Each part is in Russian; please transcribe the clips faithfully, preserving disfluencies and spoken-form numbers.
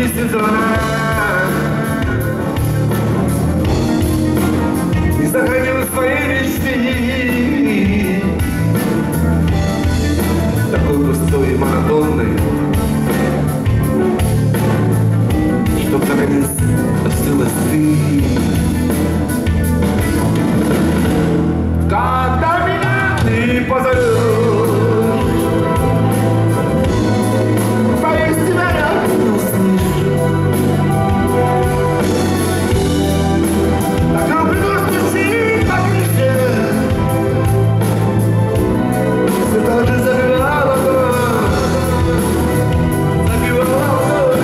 сезона. И заходил в свои мечты, такой пустой и монотонный, чтоб наконец остылась ты. Когда меня ты позовешь, боюсь, тебя я не услышу. Так люблю стучить по крыше, все так же забивала дождь, забивала дождь.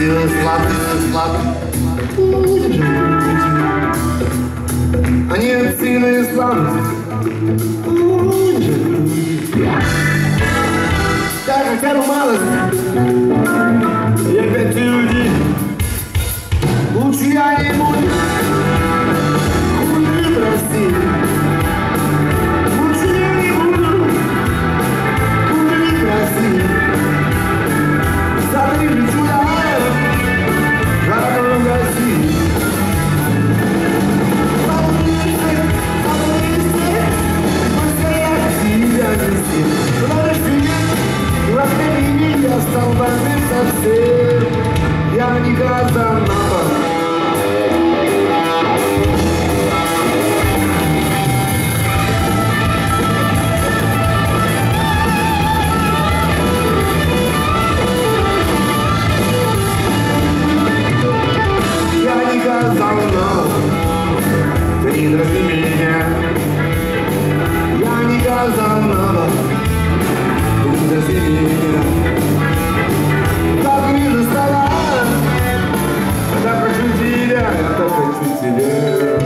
сделай сладкий, сладкий. Они отсыли славы. Так, хотя бы малость. И опять люди. Лучше я не буду. Хули, прости. Лучше я не буду. Хули, прости. Смотри, лечу я. Жарко в России. Я стал больным совсем, я не Казанова. Я не Казанова, ты не дразни меня. Я не Казанова, ты не дразни меня. Так вижу стола, я хочу тебя, я так хочу тебя.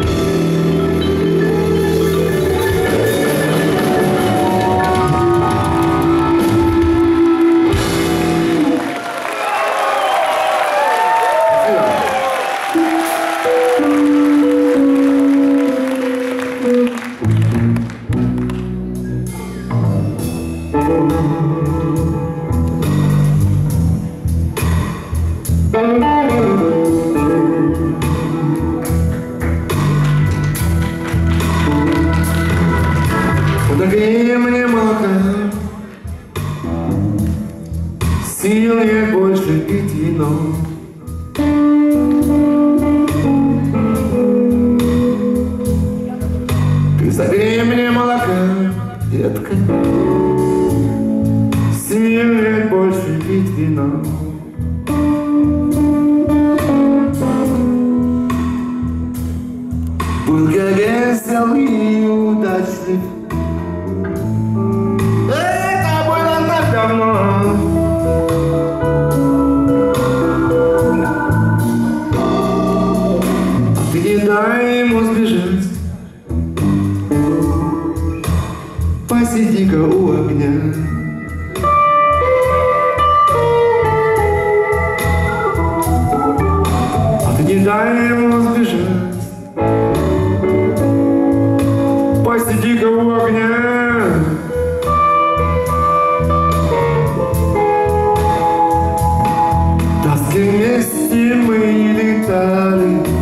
Подогрей мне молока, сил нет больше пить вино. Ты согрей мне молока, детка, сил нет больше пить вино. Был я весел и удачлив. Это было так давно. Ты не дай ему сбежать. Посиди-ка у огня. А ты не дай ему сбежать. Посиди-ка у огня. Тоски вместе мы летали.